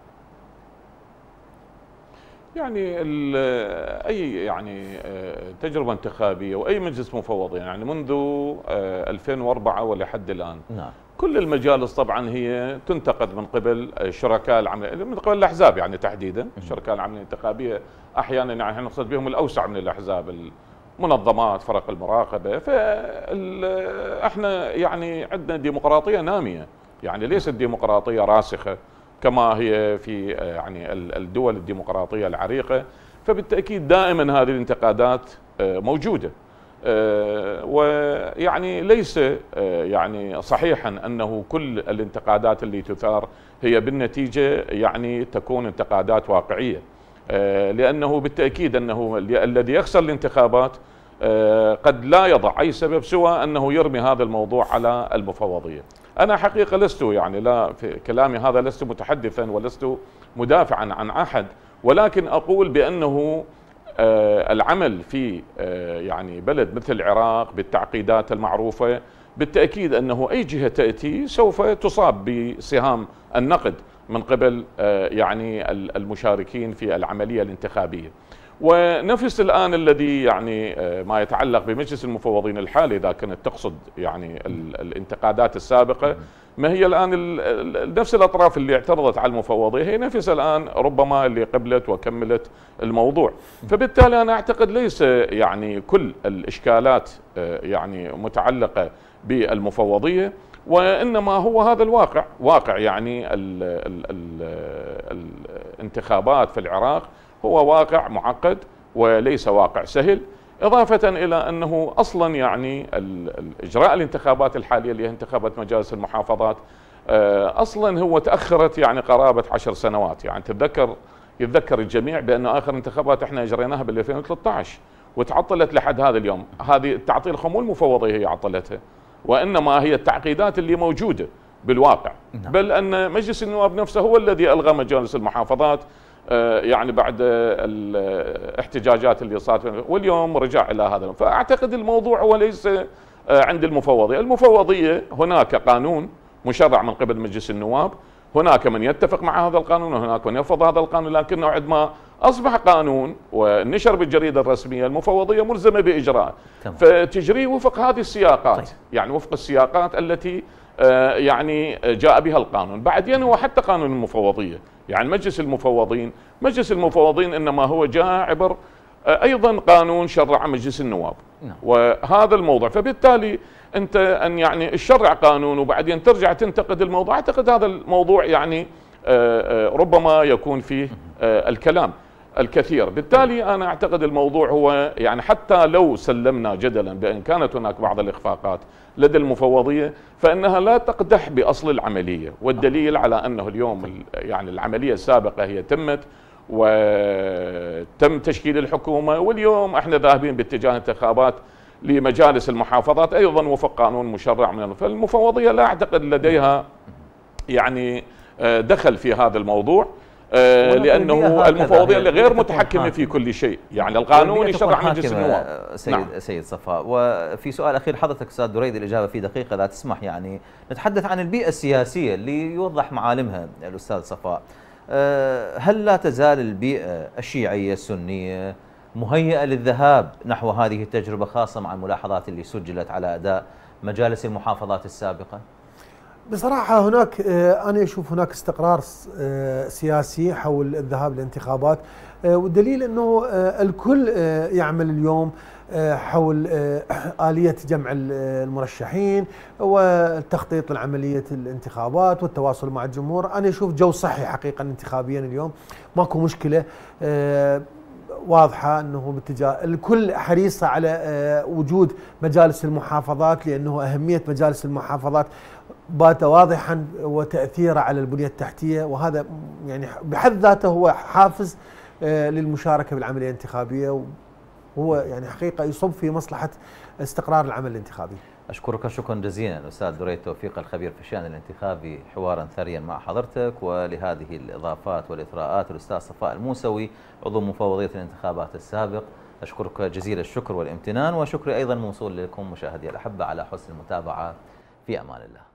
Speaker 5: يعني اي يعني تجربه انتخابيه واي مجلس مفوضين يعني منذ ألفين وأربعة ولحد الان، نعم، كل المجالس طبعا هي تنتقد من قبل شركاء العمل، من قبل الاحزاب يعني تحديدا، شركاء العمل الانتخابيه احيانا يعني احنا نقصد بهم الاوسع من الاحزاب، المنظمات، فرق المراقبه، فاحنا يعني عندنا ديمقراطيه ناميه، يعني ليست ديمقراطيه راسخه كما هي في يعني الدول الديمقراطيه العريقه، فبالتاكيد دائما هذه الانتقادات موجوده، ويعني ليس يعني صحيحا انه كل الانتقادات اللي تثار هي بالنتيجه يعني تكون انتقادات واقعيه، لانه بالتاكيد انه الذي يخسر الانتخابات قد لا يضع اي سبب سوى انه يرمي هذا الموضوع على المفوضيه. أنا حقيقة لست يعني لا في كلامي هذا لست متحدثا ولست مدافعا عن أحد، ولكن أقول بأنه العمل في يعني بلد مثل العراق بالتعقيدات المعروفة بالتأكيد أنه أي جهة تأتي سوف تصاب بسهام النقد من قبل يعني المشاركين في العملية الانتخابية. ونفس الآن الذي يعني ما يتعلق بمجلس المفوضين الحالي، إذا كانت تقصد يعني الانتقادات السابقة، ما هي الآن نفس الأطراف اللي اعترضت على المفوضية هي نفس الآن ربما اللي قبلت وكملت الموضوع، فبالتالي أنا أعتقد ليس يعني كل الإشكالات يعني متعلقة بالمفوضية، وإنما هو هذا الواقع، واقع يعني ال ال ال الانتخابات في العراق هو واقع معقد وليس واقع سهل، إضافة إلى أنه أصلا يعني إجراء الانتخابات الحالية اللي هي انتخابات مجالس المحافظات أصلا هو تأخرت يعني قرابة عشر سنوات، يعني تتذكر يتذكر الجميع بأن آخر انتخابات احنا أجريناها بال ألفين وثلاثة عشر وتعطلت لحد هذا اليوم. هذه التعطيل مو المفوضية هي عطلتها، وإنما هي التعقيدات اللي موجودة بالواقع، بل أن مجلس النواب نفسه هو الذي ألغى مجالس المحافظات يعني بعد الاحتجاجات اللي صارت، واليوم رجع الى هذا. فاعتقد الموضوع هو ليس عند المفوضيه، المفوضيه هناك قانون مشرع من قبل مجلس النواب، هناك من يتفق مع هذا القانون وهناك من يرفض هذا القانون، لكنه عندما اصبح قانون ونشر بالجريده الرسميه المفوضيه ملزمه باجراءه، فتجري وفق هذه السياقات. طيب. يعني وفق السياقات التي يعني جاء بها القانون. بعدين هو حتى قانون المفوضيه، يعني مجلس المفوضين، مجلس المفوضين انما هو جاء عبر ايضا قانون شرع مجلس النواب. نعم. وهذا الموضوع، فبالتالي انت ان يعني تشرع قانون وبعدين ترجع تنتقد الموضوع، اعتقد هذا الموضوع يعني ربما يكون فيه الكلام الكثير. بالتالي انا اعتقد الموضوع هو يعني حتى لو سلمنا جدلا بان كانت هناك بعض الاخفاقات لدى المفوضيه فانها لا تقدح باصل العمليه، والدليل على انه اليوم يعني العمليه السابقه هي تمت وتم تشكيل الحكومه، واليوم احنا ذاهبين باتجاه انتخابات لمجالس المحافظات ايضا وفق قانون مشرع من، فالمفوضيه لا اعتقد لديها يعني دخل في هذا الموضوع، لانه المفوضيه اللي غير متحكمه في كل شيء، يعني القانون يشرع مجلس النواب.
Speaker 1: سيد نعم. سيد صفاء، وفي سؤال اخير حضرتك استاذ دريد الاجابه في دقيقه اذا تسمح، يعني نتحدث عن البيئه السياسيه اللي يوضح معالمها الاستاذ صفاء. هل لا تزال البيئة الشيعية السنية مهيئة للذهاب نحو هذه التجربة، خاصة مع الملاحظات اللي سجلت على أداء مجالس المحافظات السابقة؟
Speaker 6: بصراحة هناك أنا أشوف هناك استقرار سياسي حول الذهاب للانتخابات، والدليل أنه الكل يعمل اليوم حول آلية جمع المرشحين والتخطيط لعملية الانتخابات والتواصل مع الجمهور. أنا أشوف جو صحي حقيقة انتخابيا اليوم، ماكو مشكلة واضحة أنه باتجاه الكل حريصة على وجود مجالس المحافظات، لأنه أهمية مجالس المحافظات بات واضحا وتأثيره على البنية التحتية، وهذا يعني بحد ذاته هو حافز للمشاركة بالعملية الانتخابية، وهو يعني حقيقة يصب في مصلحة استقرار العمل الانتخابي.
Speaker 1: أشكرك شكرا جزيلا الأستاذ دريد توفيق الخبير في الشأن الانتخابي، حوارا ثريا مع حضرتك، ولهذه الإضافات والإثراءات الأستاذ صفاء الموسوي عضو مفوضية الانتخابات السابق. أشكرك جزيل الشكر والامتنان، وشكري أيضا موصول لكم مشاهدي الأحبة على حسن المتابعة. في أمان الله.